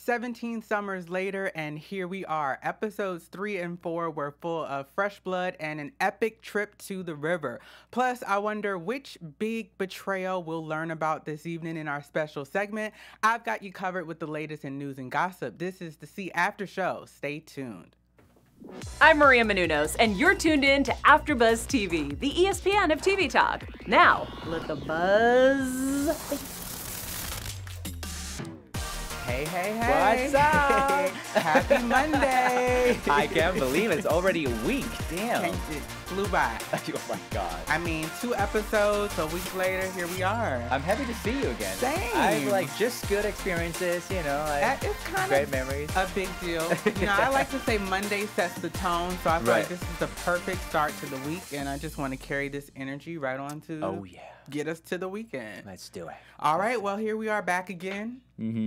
17 summers later, and here we are. Episodes 3 and 4 were full of fresh blood and an epic trip to the river. Plus, I wonder which big betrayal we'll learn about this evening in our special segment. I've got you covered with the latest in news and gossip. This is the C After Show. Stay tuned. I'm Maria Menounos, and you're tuned in to AfterBuzz TV, the ESPN of TV talk. Now, let the buzz begin. Hey, hey, hey. What's up? Happy Monday. I can't believe it's already a week. Damn. It flew by. Oh my God. I mean, 2 episodes, a week later, here we are. I'm happy to see you again. Same. I've just good experiences, It's kind great of memories. a big deal. I like to say Monday sets the tone, so I feel like this is the perfect start to the week, and I just want to carry this energy right on to get us to the weekend. Let's do it. All right, well, here we are back again.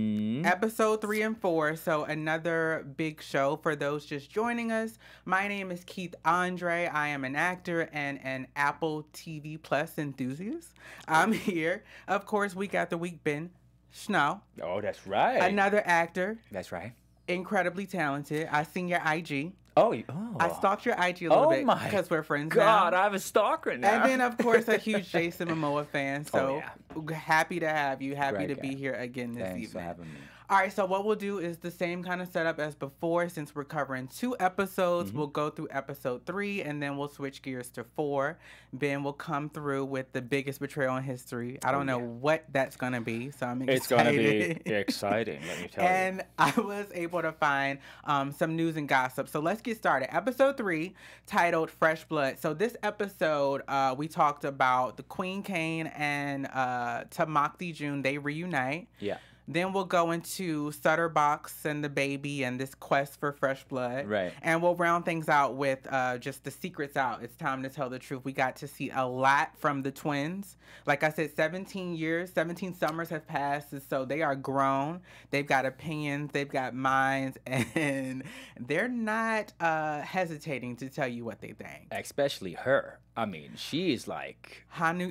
Episode 3 and 4, so another big show for those just joining us. My name is Keith Andre. I am an actor and an Apple TV Plus enthusiast. I'm here. Of course, week after week, Ben Schnau. Oh, that's right. Another actor. That's right. Incredibly talented. I seen your IG. Oh. I stalked your IG a little bit because we're friends now. God, I have a stalker now. And then, of course, a huge Jason Mamoa fan. So happy to have you. Happy to be here again this evening. Thanks for having me. All right, so what we'll do is the same kind of setup as before. Since we're covering 2 episodes, we'll go through episode 3, and then we'll switch gears to 4. Ben will come through with the biggest betrayal in history. I don't know what that's going to be, so I'm excited. It's going to be exciting, let me tell you. And I was able to find some news and gossip. So let's get started. Episode 3, titled Fresh Blood. So this episode, we talked about the Queen Kane and Tamakti June. They reunite. Yeah. Then we'll go into Sutter Box and the baby and this quest for fresh blood. Right. And we'll round things out with just the secrets out. It's time to tell the truth. We got to see a lot from the twins. Like I said, 17 summers have passed. And so they are grown. They've got opinions. They've got minds. And they're not hesitating to tell you what they think. Especially her. I mean, she is like...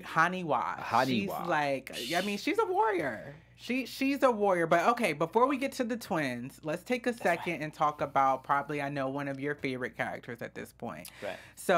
Haniwa. She's like... I mean, she's a warrior. She's a warrior. But okay, before we get to the twins, let's take a second and talk about probably, I know, one of your favorite characters at this point. Right.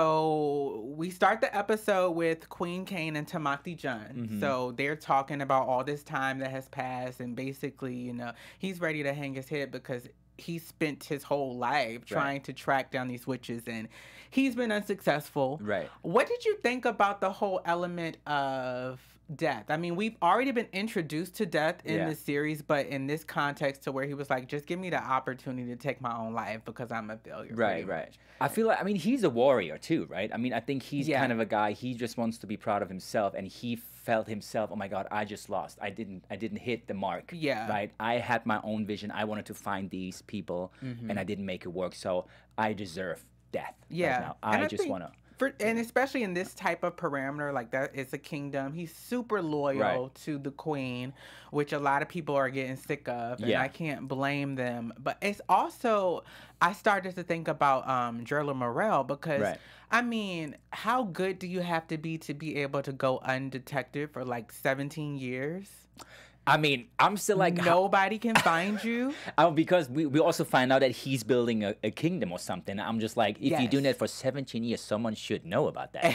So we start the episode with Queen Kane and Tamakti Jun. So they're talking about all this time that has passed, and basically, he's ready to hang his head because he spent his whole life trying to track down these witches, and he's been unsuccessful. Right. What did you think about the whole element of death? I mean, we've already been introduced to death in the series, but in this context to where he was like, just give me the opportunity to take my own life because I'm a failure. Right. I feel like, I mean, he's a warrior too, right? I mean, I think he's kind of a guy, he just wants to be proud of himself, and he felt himself, oh my God, I just lost. I didn't hit the mark. Yeah. Right? I had my own vision. I wanted to find these people, and I didn't make it work, so I deserve death. Yeah. Right now. I just want to... And especially in this type of parameter, like that, it's a kingdom. He's super loyal to the queen, which a lot of people are getting sick of, and I can't blame them. But it's also, I started to think about Jerla Morel because, I mean, how good do you have to be able to go undetected for like 17 years? I mean, I'm still like... Nobody can find you? Because we also find out that he's building a kingdom or something. I'm just like, if you're doing that for 17 years, someone should know about that.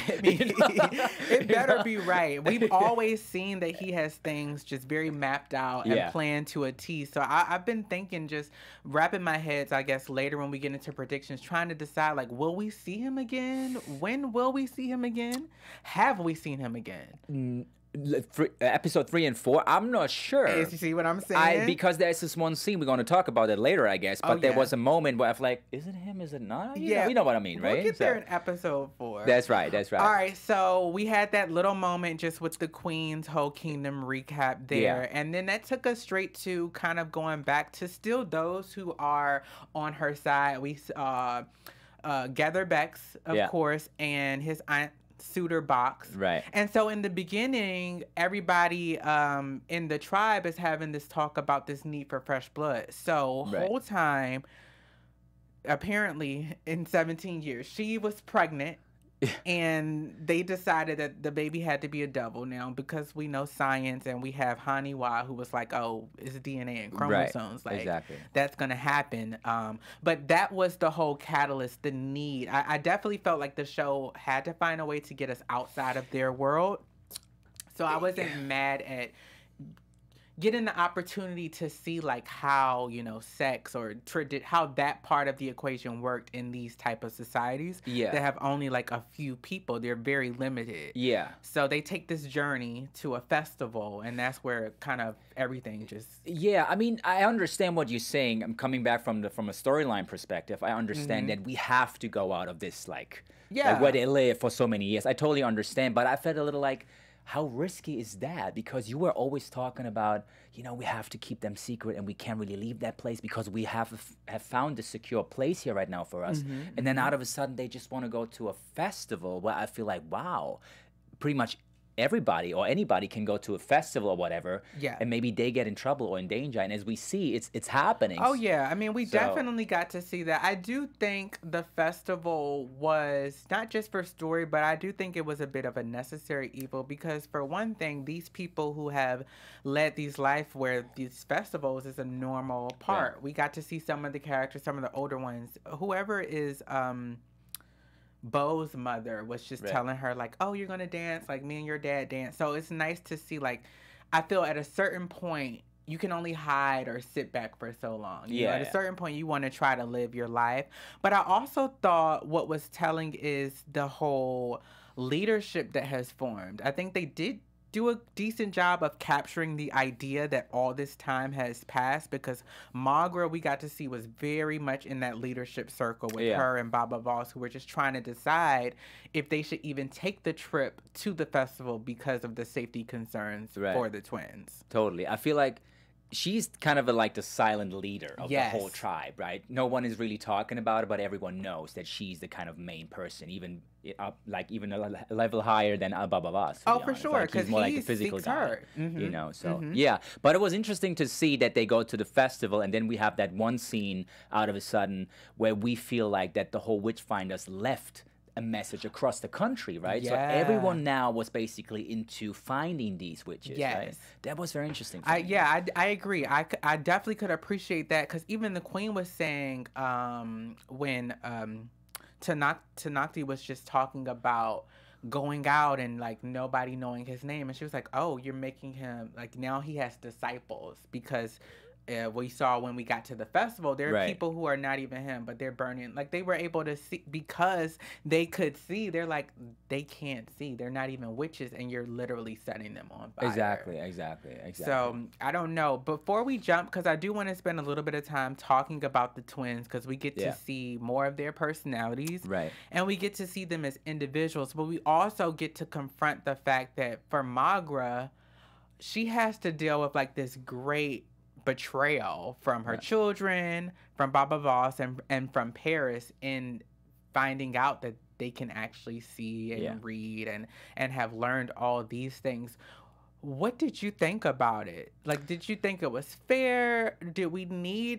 It better be right. We've always seen that he has things just very mapped out and planned to a T. So I've been thinking, just wrapping my heads, I guess, later when we get into predictions, trying to decide, like, will we see him again? When will we see him again? Have we seen him again? Episode 3 and 4, I'm not sure. You see what I'm saying? Because there's this one scene, we're going to talk about it later, I guess. But there was a moment where I'm like, is it him? Is it not? You know what I mean, right? We'll get there in episode 4. That's right. All right, so we had that little moment just with the Queen's whole kingdom recap there. And then that took us straight to kind of going back to still those who are on her side. We saw Gather Bex, of course, and his aunt Suitor Box. Right. And so in the beginning, everybody in the tribe is having this talk about this need for fresh blood. So whole time, apparently in 17 years, she was pregnant And they decided that the baby had to be a double now because we know science, and we have Haniwa who was like, oh, it's DNA and chromosomes. Right. Like, exactly. That's going to happen. But that was the whole catalyst, the need. I definitely felt like the show had to find a way to get us outside of their world. So I wasn't mad at getting the opportunity to see like how, you know, sex or how that part of the equation worked in these type of societies that have only like a few people. They're very limited. Yeah. So they take this journey to a festival, and that's where kind of everything just... Yeah, I mean, I understand what you're saying. I'm coming back from a storyline perspective. I understand that we have to go out of this like where they live for so many years. I totally understand, but I felt a little like, how risky is that? Because you were always talking about, you know, we have to keep them secret and we can't really leave that place because we have found a secure place here right now for us. And then out of a sudden, they just want to go to a festival where I feel like, wow, pretty much everybody or anybody can go to a festival or whatever, and maybe they get in trouble or in danger. And as we see, it's happening. Oh yeah, I mean, we definitely got to see that. I do think the festival was not just for story, but I do think it was a bit of a necessary evil because, for one thing, these people who have led these life where these festivals is a normal part. We got to see some of the characters, some of the older ones. Whoever is Bo's mother was just telling her like, oh, you're gonna dance like me and your dad dance. So it's nice to see, like, I feel at a certain point you can only hide or sit back for so long. You know, at a certain point you want to try to live your life. But I also thought what was telling is the whole leadership that has formed. I think they did do a decent job of capturing the idea that all this time has passed, because Magra, we got to see, was very much in that leadership circle with her and Baba Voss, who were just trying to decide if they should even take the trip to the festival because of the safety concerns for the twins. Totally. I feel like she's kind of like the silent leader of the whole tribe, right? No one is really talking about it, but everyone knows that she's the kind of main person, even even a level higher than Baba Voss. Oh, for sure, because he's more like a physical guy, her. You know. So but it was interesting to see that they go to the festival, and then we have that one scene out of a sudden where we feel like that the whole Witchfinders left a message across the country, right? So everyone now was basically into finding these witches, right? That was very interesting. I agree. I definitely could appreciate that, because even the Queen was saying when Tanakti was just talking about going out and like nobody knowing his name, and she was like, oh, you're making him like, now he has disciples, because we saw when we got to the festival, there are people who are not even him, but they're burning. Like, they were able to see, because they could see. They're like, they can't see. They're not even witches, and you're literally setting them on fire. Exactly. So, I don't know. Before we jump, because I do want to spend a little bit of time talking about the twins, because we get to see more of their personalities. Right. And we get to see them as individuals, but we also get to confront the fact that for Magra, she has to deal with like this great betrayal from her children, from Baba Voss, and from Paris, in finding out that they can actually see and read and have learned all these things. What did you think about it? Like, did you think it was fair? Did we need,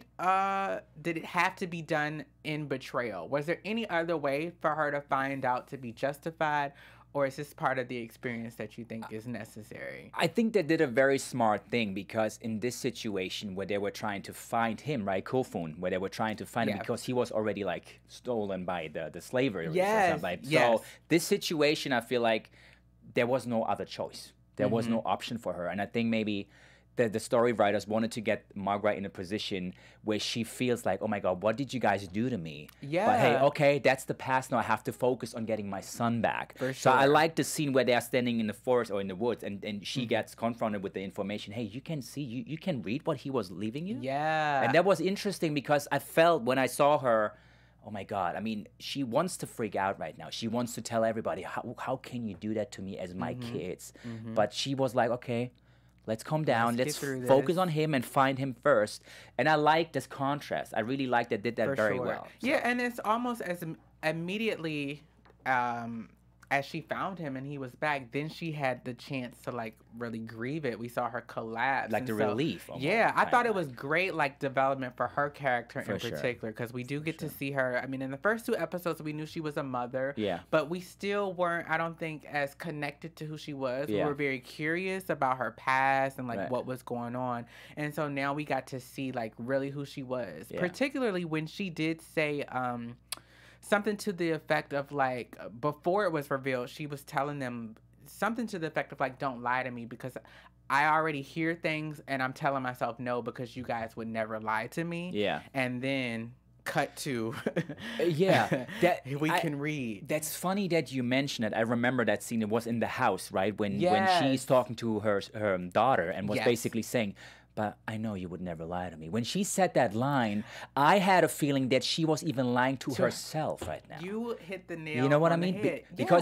did it have to be done in betrayal? Was there any other way for her to find out to be justified? Or is this part of the experience that you think is necessary? I think they did a very smart thing, because in this situation where they were trying to find him, right, Kofun, where they were trying to find him because he was already like stolen by the slavery. So this situation, I feel like there was no other choice. There was no option for her. And I think maybe the story writers wanted to get Margaret in a position where she feels like, oh my God, what did you guys do to me? But hey, okay, that's the past. Now I have to focus on getting my son back. For sure. So I like the scene where they're standing in the forest or in the woods, and she gets confronted with the information. Hey, you can see, you can read what he was leaving you? Yeah. And that was interesting, because I felt when I saw her, oh my God, I mean, she wants to freak out right now. She wants to tell everybody, how can you do that to me as my kids? But she was like, okay, let's calm down. Let's focus on him and find him first. And I like this contrast. I really like that did that very well. So. Yeah, and it's almost as immediately as she found him and he was back, then she had the chance to like really grieve it. We saw her collapse, like the relief. Almost, yeah, I thought it was great, like development for her character in particular, because we do get to see her. I mean, in the first 2 episodes, we knew she was a mother, but we still weren't, I don't think, as connected to who she was. We were very curious about her past and like what was going on, and so now we got to see like really who she was, particularly when she did say something to the effect of like, before it was revealed, she was telling them something to the effect of like, don't lie to me because I already hear things and I'm telling myself no because you guys would never lie to me. Yeah. And then cut to that we can read. That's funny that you mentioned it. I remember that scene. It was in the house, right? When she's talking to her daughter and was basically saying, but I know you would never lie to me. When she said that line, I had a feeling that she was even lying to herself right now. You hit the nail. You know what I mean? Head. Because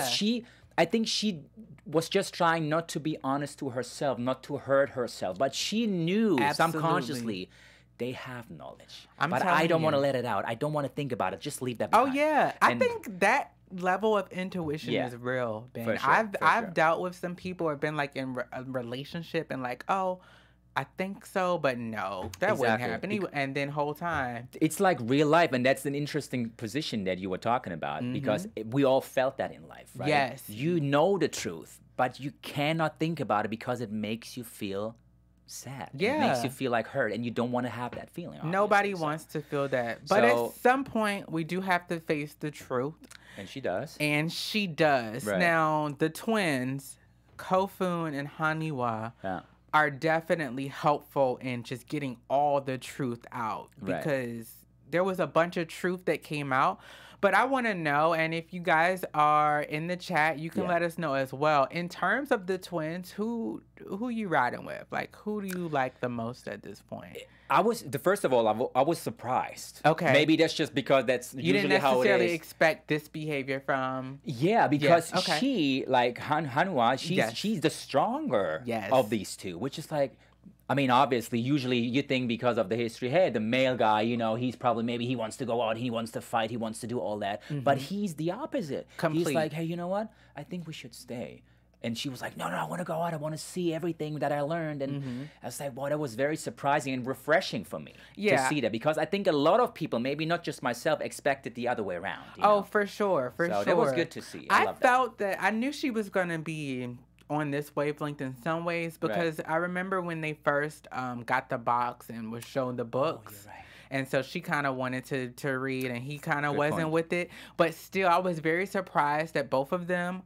I think she was just trying not to be honest to herself, not to hurt herself. But she knew subconsciously they have knowledge. But I don't want to let it out. I don't want to think about it. Just leave that behind. Oh, yeah. I think that level of intuition is real, Ben. I've dealt with some people who have been like in a relationship and like, oh, I think so, but no, that wouldn't happen. And then whole time. It's like real life, and that's an interesting position that you were talking about, because we all felt that in life, right? Yes. You know the truth, but you cannot think about it because it makes you feel sad. Yeah. It makes you feel like hurt, and you don't want to have that feeling. Nobody wants to feel that. But at some point, we do have to face the truth. And she does. And she does. Right. Now, the twins, Kofun and Haniwa, are definitely helpful in just getting all the truth out, because there was a bunch of truth that came out. But I want to know, and if you guys are in the chat, you can let us know as well. In terms of the twins, who you riding with? Like, who do you like the most at this point? First of all, I was surprised. Okay. Maybe that's just because that's usually how it is. You didn't necessarily expect this behavior from... Yeah, because she, like Hanua, she's the stronger of these two, which is like... I mean, obviously, usually you think because of the history, hey, the male guy, you know, he's probably, maybe he wants to go out, he wants to fight, he wants to do all that. But he's the opposite. He's like, hey, you know what? I think we should stay. And she was like, no, I want to go out. I want to see everything that I learned. And I was like, well, that was very surprising and refreshing for me to see that. Because I think a lot of people, maybe not just myself, expected the other way around. You know? For sure, for sure. So that was good to see. I felt that I knew she was going to be on this wavelength in some ways, because I remember when they first got the box and was shown the books. And so she kind of wanted to read, and he kind of wasn't with it. But still, I was very surprised that both of them...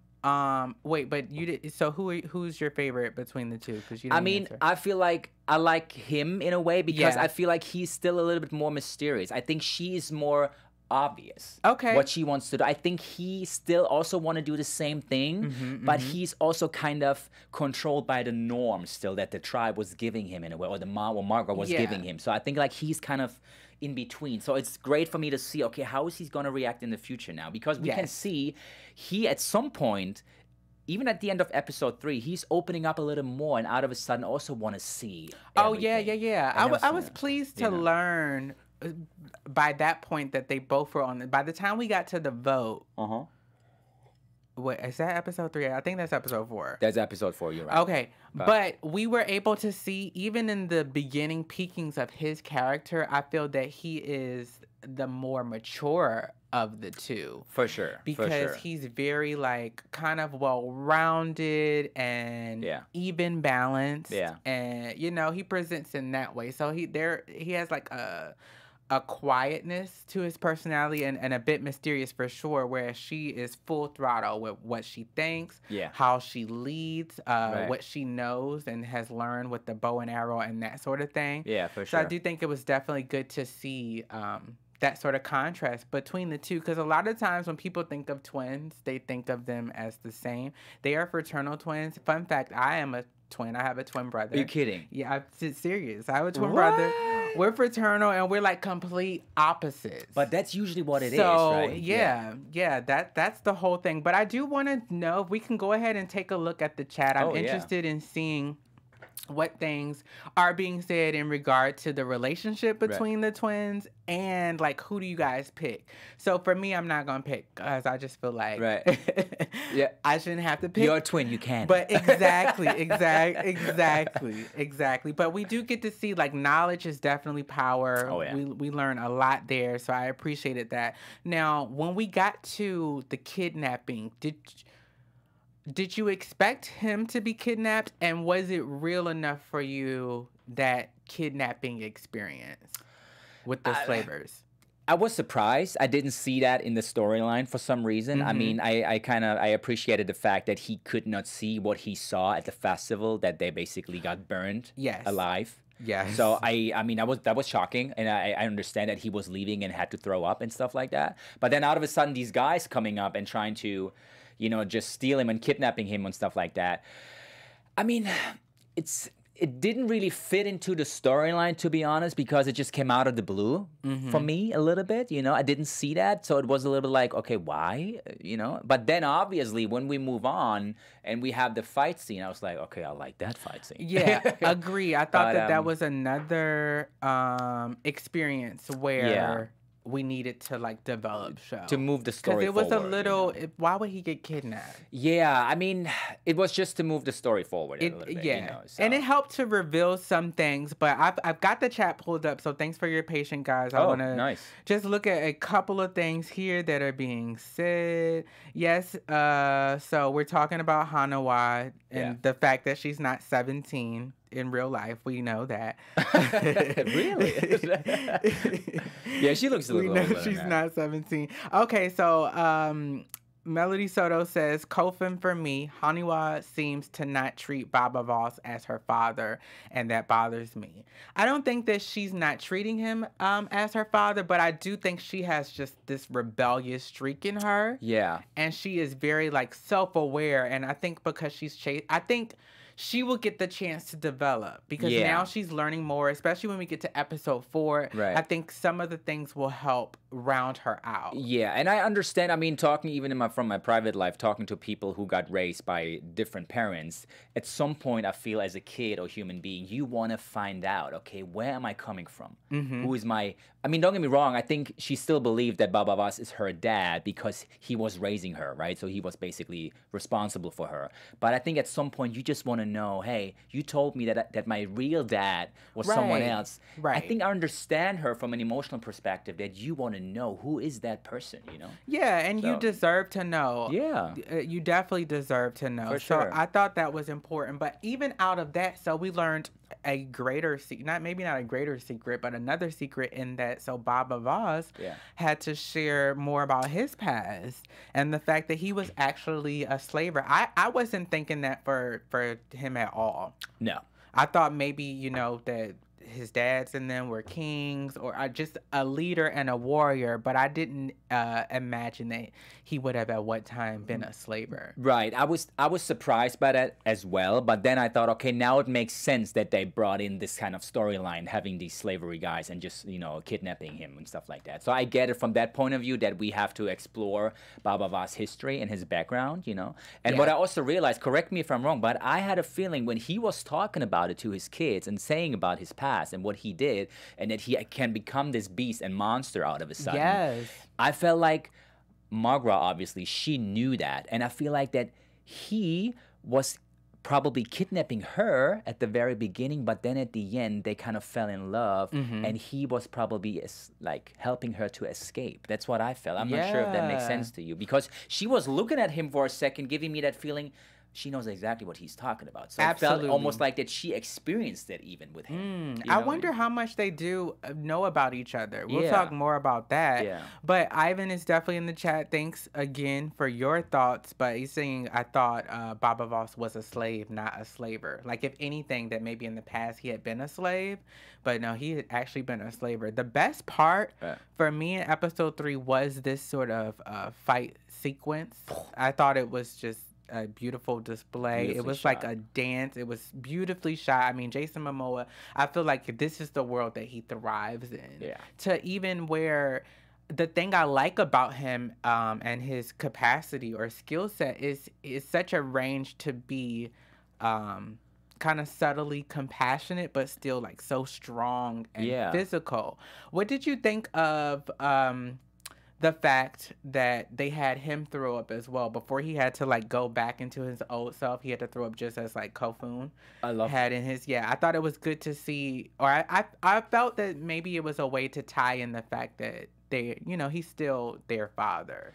wait, but you did. So who's your favorite between the two? Because you didn't answer. I feel like I like him in a way, because I feel like he's still a little bit more mysterious. I think she's more obvious what she wants to do. I think he still also want to do the same thing, but he's also kind of controlled by the norm still that the tribe was giving him in a way, or Margaret was giving him. So I think like he's kind of in between. So it's great for me to see, okay, how is he going to react in the future now? Because we can see he, at some point, even at the end of episode 3, he's opening up a little more, and out of a sudden also want to see everything. I was pleased to learn by that point that they both were on. By the time we got to the vote, wait, is that episode 3? I think that's episode 4. That's episode 4. You're right. Okay, but we were able to see, even in the beginning peekings of his character, I feel that he is the more mature of the two. For sure. Because he's very like kind of well-rounded and even balanced. Yeah. And you know, he presents in that way. So he has like a quietness to his personality, and a bit mysterious for sure, whereas she is full throttle with what she thinks, how she leads, what she knows and has learned with the bow and arrow and that sort of thing. Yeah, for sure. So I do think it was definitely good to see that sort of contrast between the two, because a lot of times when people think of twins, they think of them as the same. They are fraternal twins. Fun fact, I am a twin. I have a twin brother. Are you kidding? Yeah, I'm serious. I have a twin brother. We're fraternal, and we're like complete opposites. But that's usually what it is, right? Yeah, that's the whole thing. But I do want to know if we can go ahead and take a look at the chat. I'm interested in seeing what things are being said in regard to the relationship between the twins, and like, who do you guys pick? So for me, I'm not gonna pick because I just feel like I shouldn't have to pick. You're a twin, you can. But exactly. But we do get to see, like, knowledge is definitely power. Oh, yeah. We learn a lot there, so I appreciated that. Now, when we got to the kidnapping, did you expect him to be kidnapped, and was it real enough for you, that kidnapping experience with the slavers? I was surprised. I didn't see that in the storyline for some reason. I mean, I appreciated the fact that he could not see what he saw at the festival, that they basically got burned alive. Yes. So I mean, that was shocking, and I understand that he was leaving and had to throw up and stuff like that. But then out of a sudden, these guys coming up and trying to, just steal him and kidnapping him and stuff like that. I mean, it didn't really fit into the storyline, to be honest, because it just came out of the blue for me a little bit. I didn't see that, so it was a little bit like, okay, why? But then obviously when we move on and we have the fight scene, I was like, okay, I like that fight scene. Yeah, agree. I thought that was another experience where we needed to, like, develop show. To move the story forward. Because it was a little... why would he get kidnapped? Yeah, I mean, it was just to move the story forward a little bit. Yeah, so. And it helped to reveal some things, but I've got the chat pulled up, so thanks for your patience, guys. I want to just look at a couple of things here that are being said. Yes, so we're talking about Hanawa and the fact that she's not 17. In real life, we know that. Really? Yeah, she looks a little older than she's that. Not 17. Okay, so Melody Soto says, Kofin for me, Haniwa seems to not treat Baba Voss as her father, and that bothers me. I don't think that she's not treating him as her father, but I do think she has just this rebellious streak in her. Yeah. And she is very, like, self-aware, and I think because I think she will get the chance to develop, because now she's learning more, especially when we get to episode 4. Right. I think some of the things will help round her out. Yeah, and I understand. I mean, talking even from my private life, talking to people who got raised by different parents, at some point I feel as a kid or human being, you want to find out, okay, where am I coming from? Who is my... I mean, don't get me wrong. I think she still believed that Baba Voss is her dad because he was raising her, right? So he was basically responsible for her. But I think at some point you just want to know, hey, you told me that my real dad was someone else. Right. I think I understand her from an emotional perspective, that you want to know who is that person, Yeah, and you deserve to know. Yeah. You definitely deserve to know. For sure. So I thought that was important. But even out of that, so we learned a greater secret, maybe not a greater secret, but another secret in that. So Baba Voss had to share more about his past and the fact that he was actually a slaver. I wasn't thinking that for him at all. No. I thought maybe, that his dads and them were kings, or just a leader and a warrior, but I didn't imagine that he would have at what time been a slaver. Right. I was surprised by that as well, but then I thought, okay, now it makes sense that they brought in this kind of storyline, having these slavery guys and just, kidnapping him and stuff like that. So I get it from that point of view, that we have to explore Baba Voss' history and his background, And what I also realized, correct me if I'm wrong, but I had a feeling when he was talking about it to his kids and saying about his past and what he did, and that he can become this beast and monster out of a sudden. Yes. I felt like Margra, obviously, she knew that. And I feel like that he was probably kidnapping her at the very beginning, but then at the end, they kind of fell in love, and he was probably like helping her to escape. That's what I felt. I'm not sure if that makes sense to you, because she was looking at him for a second, giving me that feeling she knows exactly what he's talking about. So it felt almost like that she experienced it even with him. I wonder how much they do know about each other. We'll talk more about that. Yeah. But Ivan is definitely in the chat. Thanks again for your thoughts. But he's saying, I thought Baba Voss was a slave, not a slaver. Like, if anything, that maybe in the past he had been a slave. But no, he had actually been a slaver. The best part for me in episode 3 was this sort of fight sequence. I thought it was just a beautiful display. It was shot. Like a dance. It was beautifully shot. I mean, Jason Mamoa, I feel like this is the world that he thrives in. Yeah. To even where the thing I like about him and his capacity or skill set is such a range to be kind of subtly compassionate, but still like so strong and physical. What did you think of the fact that they had him throw up as well before he had to like go back into his old self? He had to throw up just as like Kofun had in his. I thought it was good to see, or I felt that maybe it was a way to tie in the fact that they, you know, he's still their father.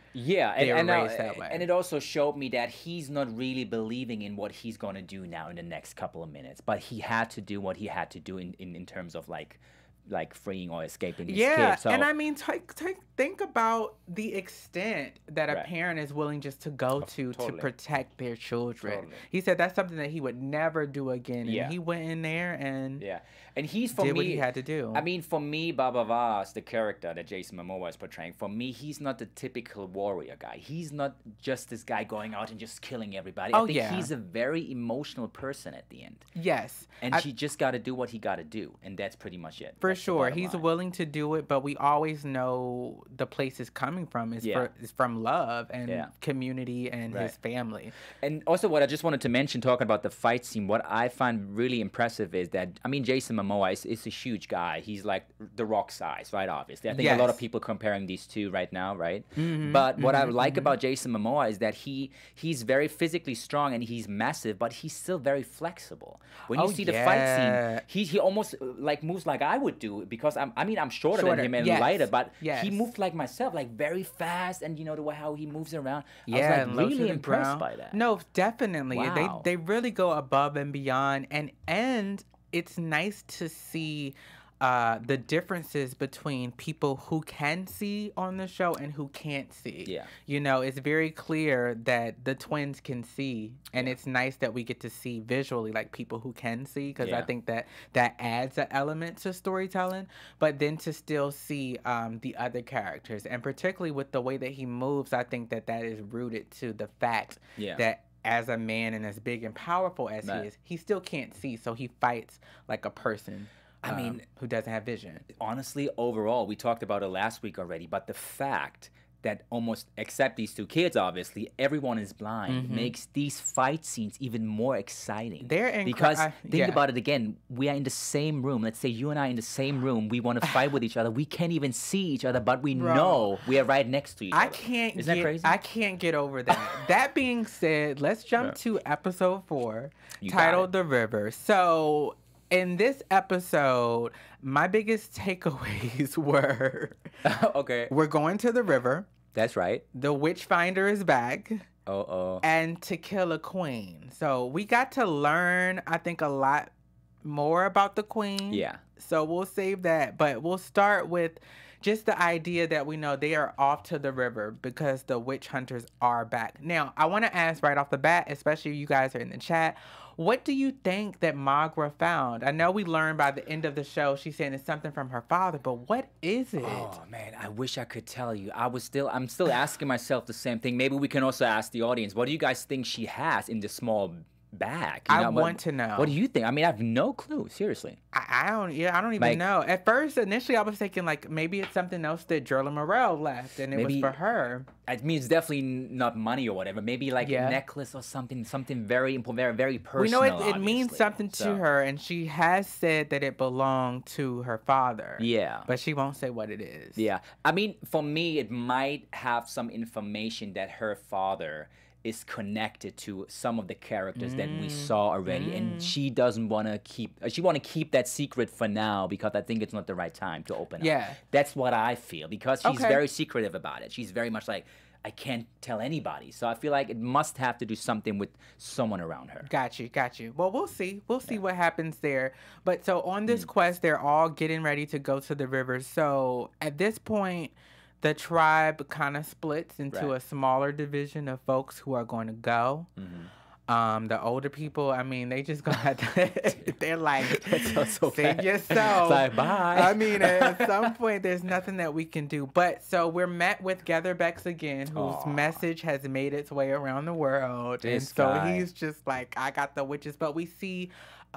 And it also showed me that he's not really believing in what he's going to do now in the next couple of minutes, but he had to do what he had to do in terms of like freeing or escaping his kid. So, and I mean, think about the extent that a parent is willing just to go to protect their children. He said that's something that he would never do again. And he went in there and and did what he had to do. I mean, for me, Baba Vaz, the character that Jason Mamoa is portraying, for me, he's not the typical warrior guy. He's not just this guy going out and just killing everybody. I think he's a very emotional person at the end. Yes. And he just got to do what he got to do, and that's pretty much it. For sure. He's willing to do it, but we always know the place is coming from is from love and community and his family. And also what I just wanted to mention, talking about the fight scene, what I find really impressive is that, I mean, Jason Mamoa is a huge guy. He's like the Rock size, right? Obviously. I think a lot of people comparing these two right now, right? But what I like about Jason Mamoa is that he's very physically strong and he's massive, but he's still very flexible. When you see the fight scene, he almost like moves like I would do, because I'm shorter than him and lighter, but he moved like myself, like very fast, and you know the way how he moves around. I was like really impressed by that. No, definitely. Wow. They really go above and beyond, and it's nice to see the differences between people who can see on the show and who can't see. Yeah. You know, it's very clear that the twins can see, and it's nice that we get to see visually like people who can see, because I think that adds an element to storytelling, but then to still see the other characters, and particularly with the way that he moves, I think that is rooted to the fact that as a man and as big and powerful as he is, he still can't see, so he fights like a person. I mean, who doesn't have vision. Honestly, overall, we talked about it last week already, but the fact that almost, except these two kids, obviously, everyone is blind, makes these fight scenes even more exciting. Because think about it again, we are in the same room. Let's say you and I in the same room. We want to fight with each other. We can't even see each other, but we know we are right next to each other. Isn't that crazy? I can't get over that. That being said, let's jump to episode 4, titled The River. So in this episode, my biggest takeaways were we're going to the river. That's right. The witch finder is back. Uh-oh. And to kill a queen. So we got to learn, I think, a lot more about the queen. Yeah. So we'll save that. But we'll start with just the idea that we know they are off to the river because the witch hunters are back. Now, I want to ask right off the bat, especially you guys are in the chat, what do you think that Magra found? I know we learned by the end of the show she's saying it's something from her father, but what is it? Oh man, I wish I could tell you. I'm still asking myself the same thing. Maybe we can also ask the audience, what do you guys think she has in this small bag? I want to know. What do you think? I mean, I have no clue, seriously. I don't even know. At first, initially, I was thinking like maybe it's something else that Jerla Morel left, and it was for her. I mean, it's definitely not money or whatever. Maybe like a necklace or something very important, very personal. We know it means something to her, and she has said that it belonged to her father. Yeah. But she won't say what it is. Yeah. I mean, for me, it might have some information that her father is connected to some of the characters that we saw already, and she doesn't want to keep. She want to keep that secret for now because I think it's not the right time to open up. Yeah, that's what I feel, because she's very secretive about it. She's very much like, I can't tell anybody. So I feel like it must have to do something with someone around her. Got you. Well, we'll see. We'll see what happens there. But so on this quest, they're all getting ready to go to the river. So at this point, the tribe kind of splits into a smaller division of folks who are going to go. The older people, I mean, they just got they're like, save yourself. It's like, bye. I mean, at some point, there's nothing that we can do. But so we're met with Getherbex again, whose message has made its way around the world. And so he's just like, I got the witches. But we see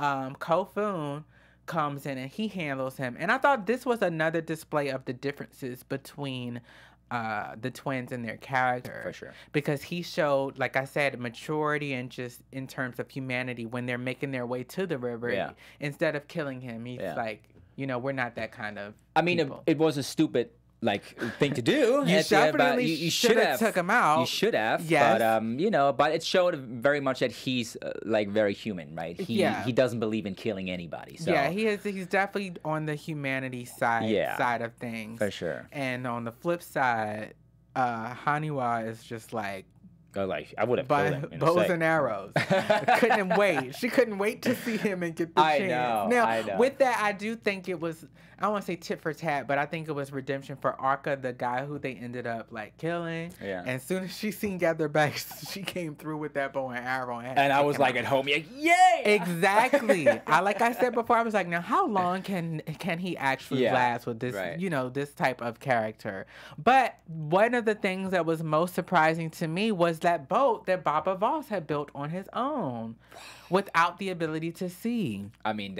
Kofun comes in and he handles him. And I thought this was another display of the differences between the twins and their character. For sure. Because he showed, like I said, maturity and just in terms of humanity when they're making their way to the river. Yeah. Instead of killing him, he's like, you know, we're not that kind of I mean, it was a stupid thing to do. You definitely you should have took him out. You should have. Yes. But you know, but it showed very much that he's like very human, right? He doesn't believe in killing anybody. So yeah, he's definitely on the humanity side of things. For sure. And on the flip side, Haniwa is just like I would have killed him. Bows and arrows. Couldn't wait. She couldn't wait to see him and get the chance. I know. With that, I do think it was, I don't want to say tit for tat, but I think it was redemption for Arca, the guy who they ended up like killing. Yeah. And as soon as she seen Gather back, she came through with that bow and arrow. And I was like at home, like, yay! Exactly. Like I said before, I was like, now how long can he actually last with this, you know, this type of character? But one of the things that was most surprising to me was that boat that Baba Voss had built on his own without the ability to see. I mean,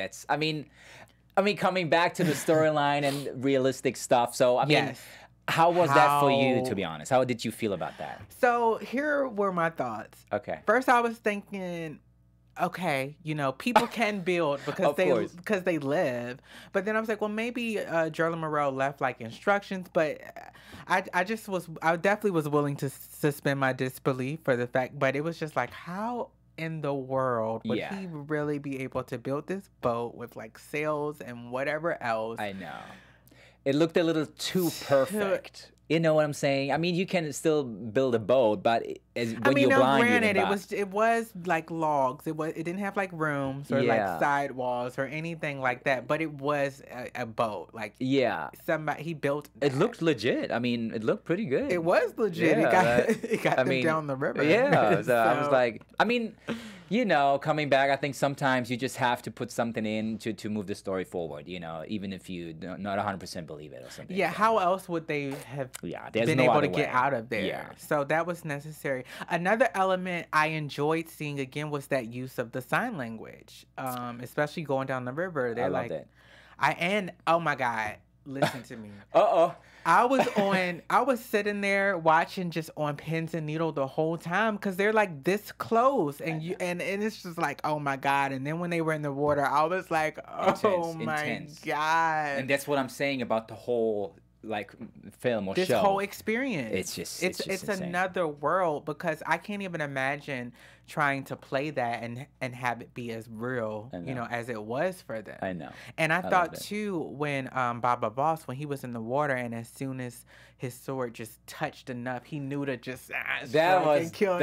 coming back to the storyline and realistic stuff. So, I mean, how was that for you, to be honest? How did you feel about that? So, here were my thoughts. Okay. First, I was thinking, okay, you know, people can build because they live. But then I was like, well, maybe Jerla Morel left like instructions, but I definitely was willing to suspend my disbelief for the fact, but it was just like, how in the world would he really be able to build this boat with like sails and whatever else? I know. It looked a little too perfect. You know what I'm saying? I mean, you can still build a boat, but when you're blind, granted, it was like logs. It didn't have like rooms or like sidewalls or anything like that. But it was a boat. Like somebody he built. It looked legit. I mean, it looked pretty good. It was legit. It got them down the river. Yeah. So I was like, I mean, you know, coming back, I think sometimes you just have to put something in to move the story forward, you know, even if you not 100% believe it or something. Yeah, how else would they have been able to get out of there? Yeah. So that was necessary. Another element I enjoyed seeing again was that use of the sign language, especially going down the river. They're loved it. Oh my God, listen to me. Uh-oh. I was sitting there watching just on pins and needle the whole time because they're like this close and it's just like, oh my God. And then when they were in the water, I was like, oh my God. And that's what I'm saying about the whole like film or show. This whole experience. It's another world because I can't even imagine trying to play that and have it be as real, you know, as it was for them. I know. And I thought too when Baba Voss, when he was in the water and as soon as his sword just touched enough, he knew to just that was dope.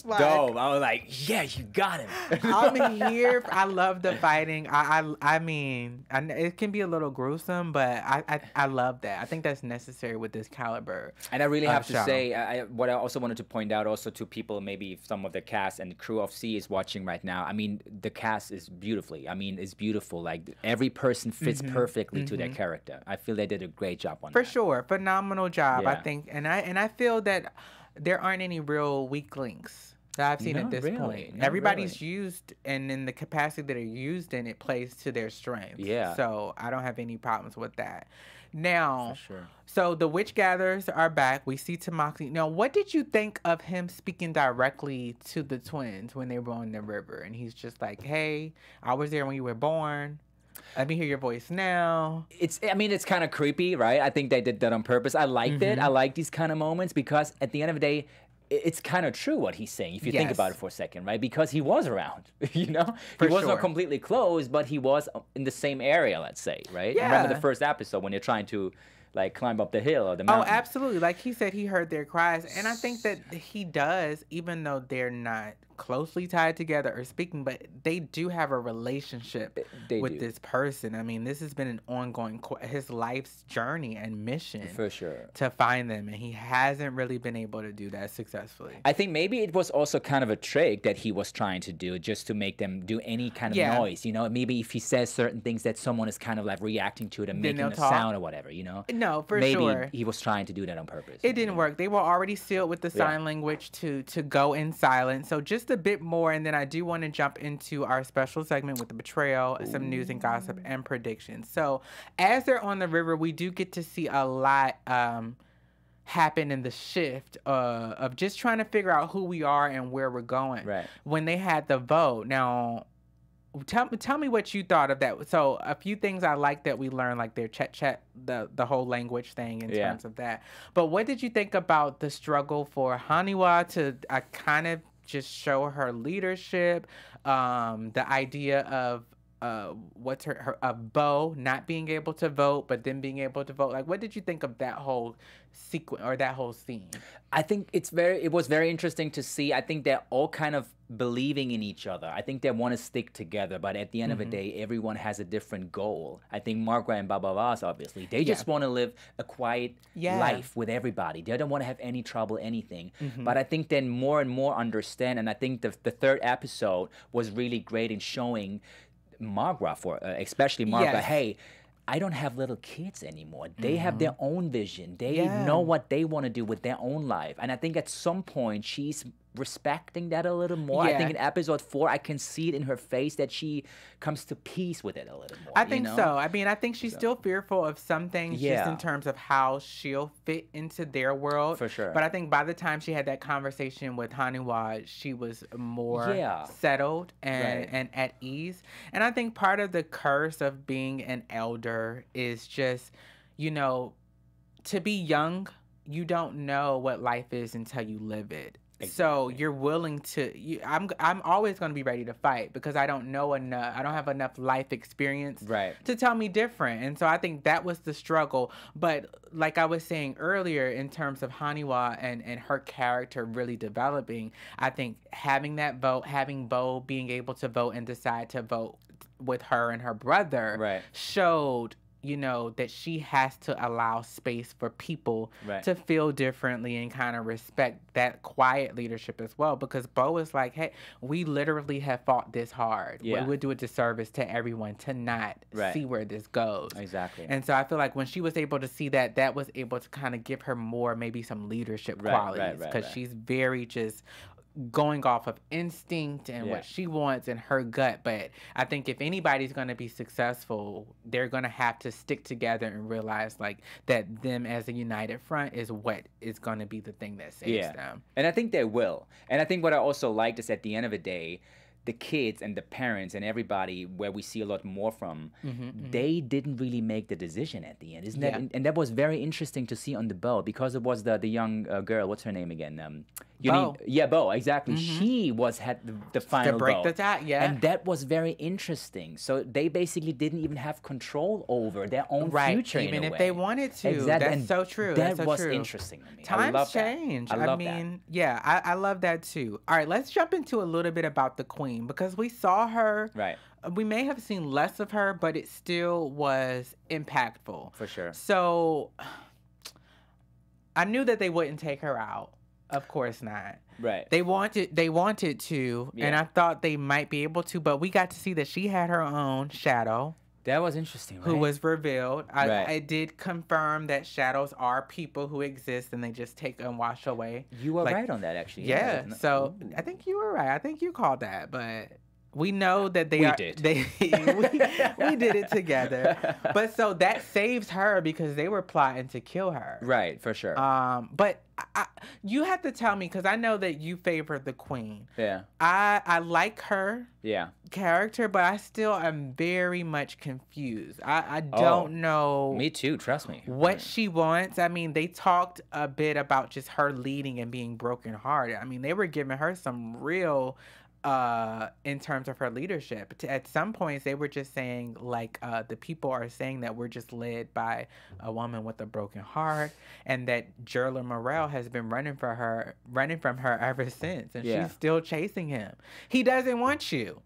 I was like, yeah, you got him. I'm here. I love the fighting. I mean, it can be a little gruesome, but I love that. I think that's necessary with this caliber. And I really have to say, what I also wanted to point out also to people, maybe some of the cast and the crew of C is watching right now. I mean, the cast is it's beautiful. Like every person fits perfectly to their character. I feel they did a great job on that. For sure, phenomenal job. I think, and I feel that there aren't any real weak links that I've seen at this point. Everybody's used, and in the capacity that they're used in, it plays to their strengths. Yeah. So I don't have any problems with that. Now, for sure. So the witch gatherers are back. We see Tamaki. Now, what did you think of him speaking directly to the twins when they were on the river? And he's just like, hey, I was there when you were born. Let me hear your voice now. It's kind of creepy, right? I think they did that on purpose. I liked it. I like these kind of moments because at the end of the day, it's kind of true what he's saying if you think about it for a second, right? Because he was around, you know? He was not completely close, but he was in the same area, let's say, right? Yeah. Remember the first episode when you're trying to like climb up the hill or the mountain? Oh, absolutely. Like he said, he heard their cries. And I think that he does, even though they're not closely tied together or speaking, but they do have a relationship with this person. I mean, this has been an ongoing, his life's journey and mission. For sure. To find them. And he hasn't really been able to do that successfully. I think maybe it was also kind of a trick that he was trying to do just to make them do any kind of noise, you know? Maybe if he says certain things that someone is kind of like reacting to it and making a sound or whatever, you know? No, for sure. Maybe he was trying to do that on purpose. It didn't work. They were already sealed with the sign language to go in silence. So just a bit more, and then I do want to jump into our special segment with the betrayal, some news and gossip, and predictions. So as they're on the river, we do get to see a lot happened in the shift of just trying to figure out who we are and where we're going. Right. When they had the vote. Now, tell me what you thought of that. So a few things I like that we learned, like their chat, the whole language thing in terms of that. But what did you think about the struggle for Haniwa to kind of just show her leadership? The idea of what's her Bo not being able to vote, but then being able to vote. Like, what did you think of that whole sequence or that whole scene? I think it was very interesting to see. I think they're all kind of believing in each other. I think they want to stick together, but at the end of the day, everyone has a different goal. I think Margaret and Babavas, obviously, they just want to live a quiet life with everybody. They don't want to have any trouble, anything. But I think then more and more understand, and I think the third episode was really great in showing Margaret, especially Margaret, hey, I don't have little kids anymore. They have their own vision. They know what they want to do with their own life. And I think at some point she's respecting that a little more. I think in episode 4, I can see it in her face that she comes to peace with it a little more. I think so. I mean, I think she's still fearful of some things just in terms of how she'll fit into their world. For sure. But I think by the time she had that conversation with Haniwa, she was more settled and at ease. And I think part of the curse of being an elder is just, you know, to be young, you don't know what life is until you live it. Exactly. So you're willing to. I'm always going to be ready to fight because I don't know enough. I don't have enough life experience to tell me different. And so I think that was the struggle. But like I was saying earlier, in terms of Haniwa and her character really developing, I think having that vote, having Bo being able to vote and decide to vote with her and her brother, showed, you know, that she has to allow space for people to feel differently and kind of respect that quiet leadership as well. Because Bo is like, hey, we literally have fought this hard. We would do a disservice to everyone to not see where this goes. Exactly. And so I feel like when she was able to see that, that was able to kind of give her more, maybe some leadership qualities. Because she's very just going off of instinct and what she wants in her gut. But I think if anybody's going to be successful, they're going to have to stick together and realize like that them as a united front is what is going to be the thing that saves them. And I think they will. And I think what I also liked is at the end of the day, the kids and the parents and everybody where we see a lot more from, they didn't really make the decision at the end. Isn't that? And that was very interesting to see on the boat because it was the young girl. What's her name again? Bo. Bo, exactly. She had the final to break vote. the tie, And that was very interesting. So they basically didn't even have control over their own future even in a if way. they wanted to. Exactly. That's so true. That That's so was true. interesting to me. Times change. I mean, I love that too. All right, let's jump into a little bit about the Queen because we saw her. Right. We may have seen less of her, but it still was impactful. For sure. So I knew that they wouldn't take her out. Of course not. Right. They wanted to, and I thought they might be able to, but we got to see that she had her own shadow. That was interesting, right? Who was revealed. I did confirm that shadows are people who exist and they just take and wash away. You were right on that, actually. Yeah. So I think you were right. I think you called that, but we know that we did it together. But so that saves her because they were plotting to kill her. Right, for sure. But you have to tell me because I know that you favor the Queen. Yeah. I like her. Yeah. Character, but I still am very much confused. I don't know. Me too. Trust me. What she wants. I mean, they talked a bit about just her leading and being brokenhearted. I mean, they were giving her some real. In terms of her leadership. At some points, they were just saying, like, the people are saying that we're just led by a woman with a broken heart, and that Jerla Morel has been running from her ever since, and she's still chasing him. He doesn't want you.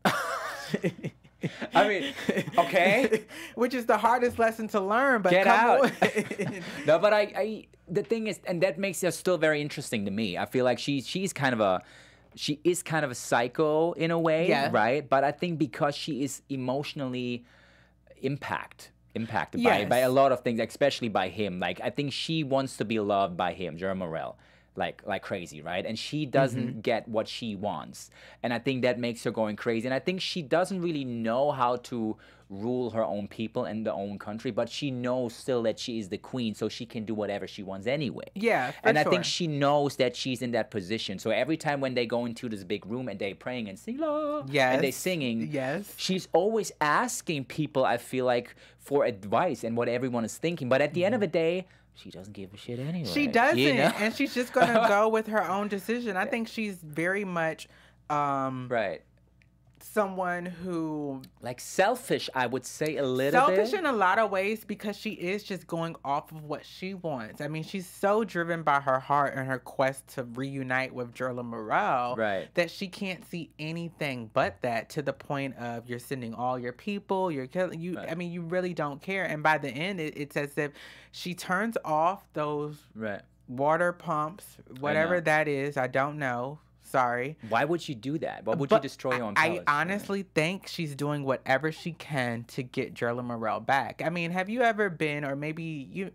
I mean, okay. Which is the hardest lesson to learn, but get come out. No, but I the thing is, and that makes it still very interesting to me. I feel like she is kind of a psycho in a way, right? But I think because she is emotionally impacted by a lot of things, especially by him. Like, I think she wants to be loved by him, Jerma Morel. like crazy, right? And she doesn't get what she wants. And I think that makes her going crazy. And I think she doesn't really know how to rule her own people and the own country, but she knows still that she is the queen, so she can do whatever she wants anyway. Yeah, and I think she knows that she's in that position. So every time when they go into this big room and they're praying and sing, and they're singing, she's always asking people, I feel like, for advice and what everyone is thinking. But at the end of the day, she doesn't give a shit anyway. She doesn't, you know? And she's just gonna go with her own decision. I think she's very much someone who like selfish, I would say a little bit. Selfish in a lot of ways because she is just going off of what she wants. I mean, she's so driven by her heart and her quest to reunite with Jerla Morel that she can't see anything but that, to the point of you're sending all your people, you're killing you. I mean, you really don't care. And by the end, it's as if she turns off those water pumps, whatever that is. I don't know. Sorry. Why would you do that? Why would you destroy your own palace? I honestly think she's doing whatever she can to get Jerla Morel back. I mean, have you ever been in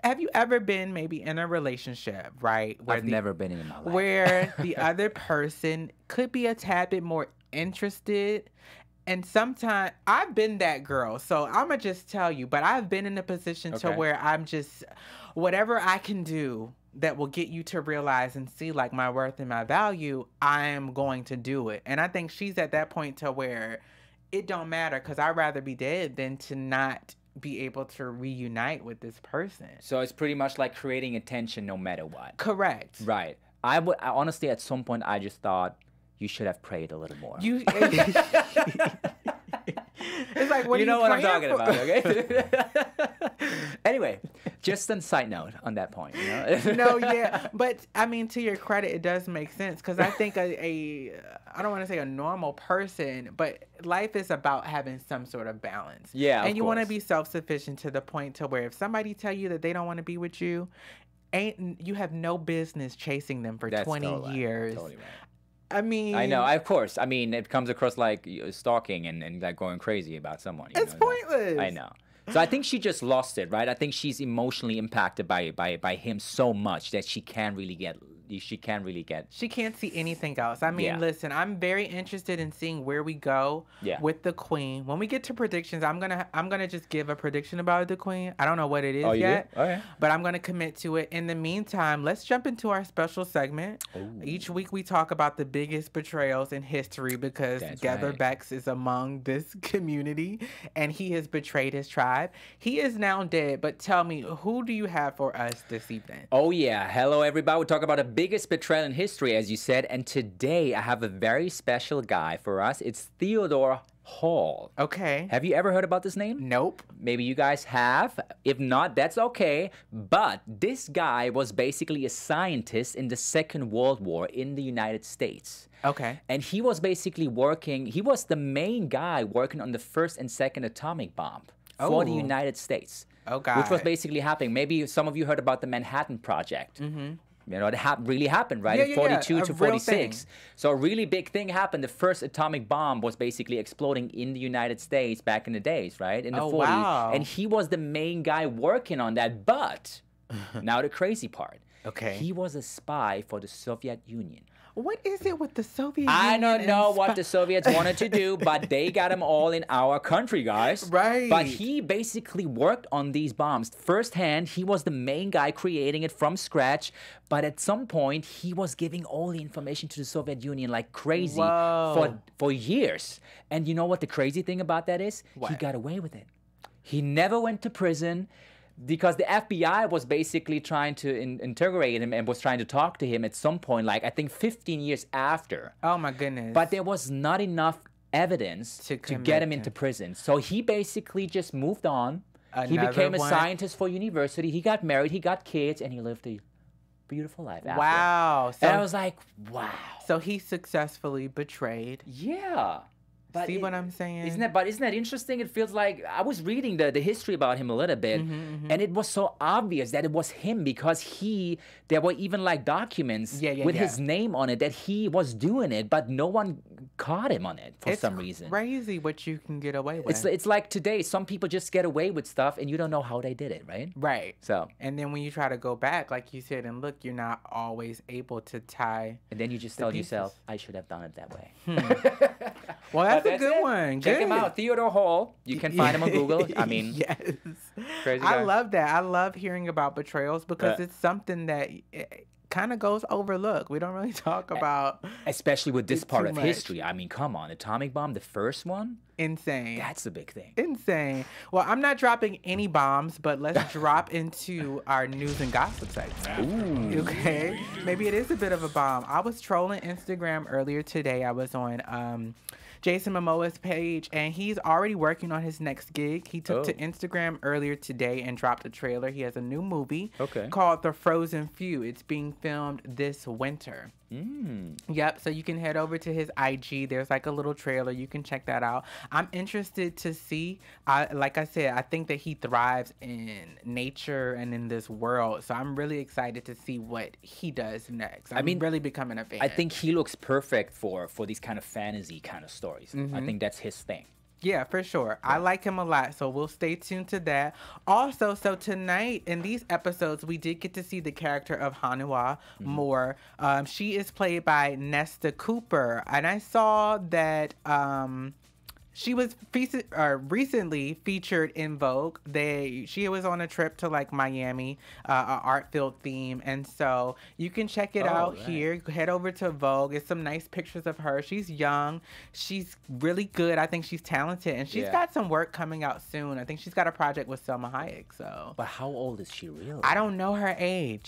a relationship, right? Where I've never been in my life. Where the other person could be a tad bit more interested. And sometimes I've been that girl, so I'm going to just tell you, but I've been in a position to where I'm just, whatever I can do that will get you to realize and see like my worth and my value, I am going to do it. And I think she's at that point to where it don't matter, because I'd rather be dead than to not be able to reunite with this person. So it's pretty much like creating attention no matter what. Correct. Right. I honestly, at some point, I just thought you should have prayed a little more. It's like, what you know what I'm talking for? about, okay? Anyway, just a side note on that point. You know? No, yeah, but I mean, to your credit, it does make sense, because I think I don't want to say a normal person, but life is about having some sort of balance. Yeah, and you want to be self-sufficient to the point to where if somebody tell you that they don't want to be with you, you have no business chasing them for 20 years. Totally right. I mean, I know, of course. I mean, it comes across like stalking and like going crazy about someone. It's pointless. I know. So I think she just lost it, right? I think she's emotionally impacted by him so much that she can't see anything else. I mean, listen, I'm very interested in seeing where we go with the queen. When we get to predictions, I'm gonna just give a prediction about the queen. I don't know what it is yet, but I'm gonna commit to it. In the meantime, let's jump into our special segment. Ooh. Each week we talk about the biggest betrayals in history, because Gather Bex is among this community and he has betrayed his tribe. He is now dead, but tell me, who do you have for us this evening? Oh yeah, hello everybody. We talk about a biggest betrayal in history, as you said, and today I have a very special guy for us. It's Theodore Hall. Okay. Have you ever heard about this name? Nope. Maybe you guys have. If not, that's okay. But this guy was basically a scientist in the Second World War in the United States. Okay. And he was basically he was the main guy working on the first and second atomic bomb for the United States. Oh, God. Which was basically happening. Maybe some of you heard about the Manhattan Project. Mm-hmm. You know, it really happened, right? In 42 to 46. So a really big thing happened. The first atomic bomb was basically exploding in the United States back in the days, right? In the 40s. Wow. And he was the main guy working on that. But now the crazy part. Okay. He was a spy for the Soviet Union. What is it with the Soviet Union? I don't know what the Soviets wanted to do, but they got them all in our country, guys. Right. But he basically worked on these bombs firsthand. He was the main guy creating it from scratch. But at some point, he was giving all the information to the Soviet Union like crazy for years. And you know what the crazy thing about that is? What? He got away with it. He never went to prison, because the FBI was basically trying to interrogate him and was trying to talk to him at some point, like I think 15 years after. Oh my goodness. But there was not enough evidence to get him into prison. So he basically just moved on. He became a scientist for university. He got married, he got kids, and he lived a beautiful life after. Wow. So, and I was like, wow. So he successfully betrayed. Yeah. But see what I'm saying? Isn't that interesting? It feels like I was reading the history about him a little bit, and it was so obvious that it was him, because there were even like documents with his name on it that he was doing it, but no one caught him on it for some reason. It's crazy what you can get away with. It's like today, some people just get away with stuff and you don't know how they did it, right? Right. So. And then when you try to go back, like you said, and look, you're not always able to tie. And then you just tell yourself, I should have done it that way. Well, that's a good one. Check him out, Theodore Hall. You can find him on Google. I mean, yes. Crazy guy. I love that. I love hearing about betrayals because it's something that kind of goes overlooked. We don't really talk about, especially with this part of history. I mean, come on, atomic bomb, the first one. Insane. That's a big thing. Insane. Well, I'm not dropping any bombs, but let's drop into our news and gossip segment. Ooh. Okay. Maybe it is a bit of a bomb. I was trolling Instagram earlier today. I was on Jason Mamoa's page, and he's already working on his next gig. He took to Instagram earlier today and dropped a trailer. He has a new movie called The Frozen Few. It's being filmed this winter. Yep, so you can head over to his IG. There's like a little trailer. You can check that out. I'm interested to see. Like I said, I think that he thrives in nature and in this world. So I'm really excited to see what he does next. I'm really becoming a fan. I think he looks perfect for these kind of fantasy kind of stories. I think that's his thing. Yeah, for sure. I like him a lot, so we'll stay tuned to that. Also, so tonight in these episodes, we did get to see the character of Hanua more. She is played by Nesta Cooper, and I saw that she was recently featured in Vogue. She was on a trip to like Miami, an art-filled theme, and so you can check it out here. Head over to Vogue. It's some nice pictures of her. She's young. She's really good. I think she's talented, and she's got some work coming out soon. I think she's got a project with Selma Hayek. So, but how old is she really? I don't know her age.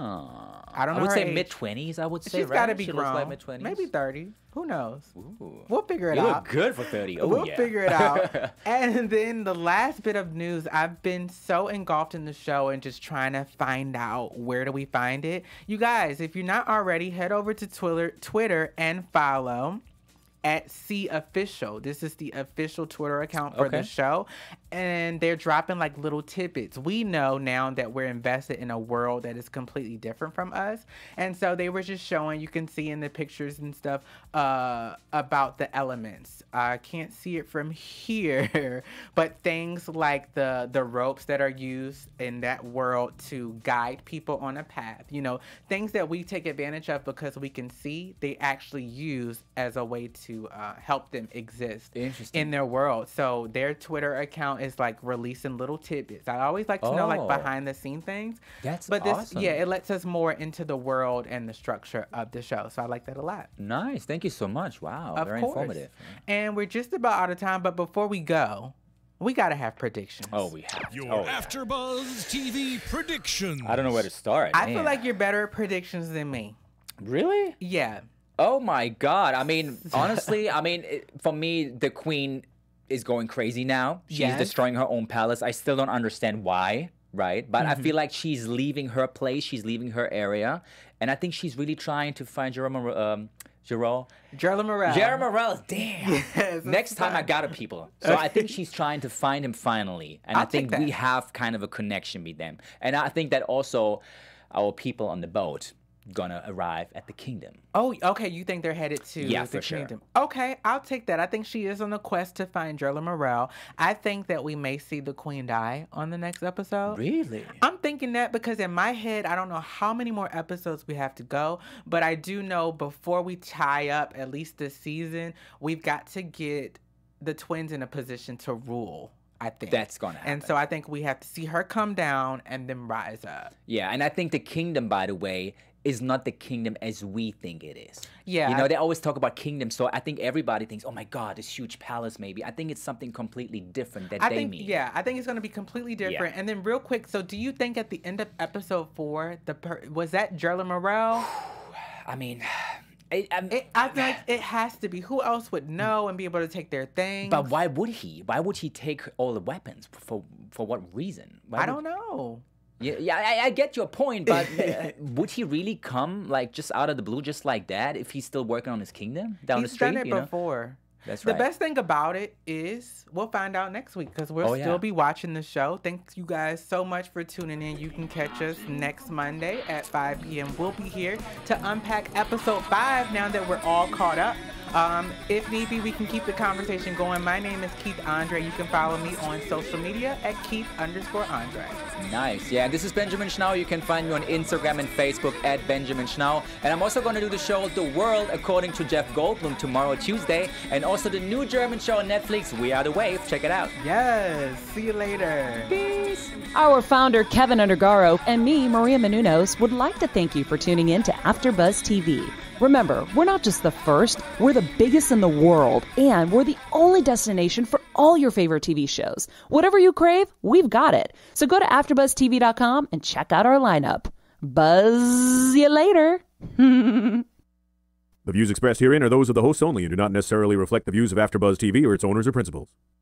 I don't know. I would say mid-20s. I would say. She's got to be she grown. Looks like mid-20s. Maybe 30. Who knows? Ooh. We'll figure it out. You look good for 30. We'll figure it out. And then the last bit of news, I've been so engulfed in the show and just trying to find out where do we find it. You guys, if you're not already, head over to Twitter and follow @COfficial. This is the official Twitter account for the show. And they're dropping like little tidbits. We know now that we're invested in a world that is completely different from us. And so they were just showing, you can see in the pictures and stuff, about the elements. I can't see it from here, but things like the ropes that are used in that world to guide people on a path, you know, things that we take advantage of because we can see, they actually use as a way to help them exist in their world. So their Twitter account is like releasing little tidbits. I always like to know like behind the scene things. That's awesome. It lets us more into the world and the structure of the show. So I like that a lot. Nice. Thank you so much. Wow. Very informative. And we're just about out of time, but before we go, we gotta have predictions. We have. Your AfterBuzz TV predictions. I don't know where to start. I feel like you're better at predictions than me. Really? Yeah. Oh my God. I mean, honestly, for me, the queen is going crazy now. She's destroying her own palace. I still don't understand why, right? But I feel like she's leaving her place. She's leaving her area. And I think she's really trying to find Jerome Morel. Damn. Yes, next time I got a people. So I think she's trying to find him finally. And I think we have kind of a connection with them. And I think that also our people on the boat gonna arrive at the kingdom. Oh, okay. You think they're headed to the kingdom? Sure. Okay, I'll take that. I think she is on a quest to find Jerome Morel. I think that we may see the queen die on the next episode. Really? I'm thinking that because in my head, I don't know how many more episodes we have to go, but I do know before we tie up at least this season, we've got to get the twins in a position to rule. I think that's gonna happen. And so I think we have to see her come down and then rise up. Yeah, and I think the kingdom, by the way, is not the kingdom as we think it is. Yeah. You know, they always talk about kingdom, so I think everybody thinks, oh my God, this huge palace maybe. I think it's something completely different that they mean. Yeah, I think it's going to be completely different. Yeah. And then real quick, so do you think at the end of episode 4, was that Jerome Morel? I mean... I feel like it has to be. Who else would know and be able to take their things? But why would he? Why would he take all the weapons? For what reason? I don't know. Yeah, I get your point, but would he really come like just out of the blue, just like that, if he's still working on his kingdom down the street? He's done it before. That's right. The best thing about it is we'll find out next week because we'll still be watching the show. Thank you guys so much for tuning in. You can catch us next Monday at 5 p.m. We'll be here to unpack episode 5 now that we're all caught up If need be, we can keep the conversation going. My name is Keith Andre. You can follow me on social media at Keith_Andre. Nice. Yeah, this is Benjamin Schnau. You can find me on Instagram and Facebook at Benjamin Schnau. And I'm also going to do the show The World According to Jeff Goldblum tomorrow, Tuesday. And also the new German show on Netflix, We Are the Wave. Check it out. Yes. See you later. Peace. Our founder, Keven Undergaro, and me, Maria Menounos, would like to thank you for tuning in to AfterBuzz TV. Remember, we're not just the first, we're the biggest in the world, and we're the only destination for all your favorite TV shows. Whatever you crave, we've got it. So go to AfterBuzzTV.com and check out our lineup. Buzz you later. The views expressed herein are those of the hosts only and do not necessarily reflect the views of AfterBuzz TV or its owners or principals.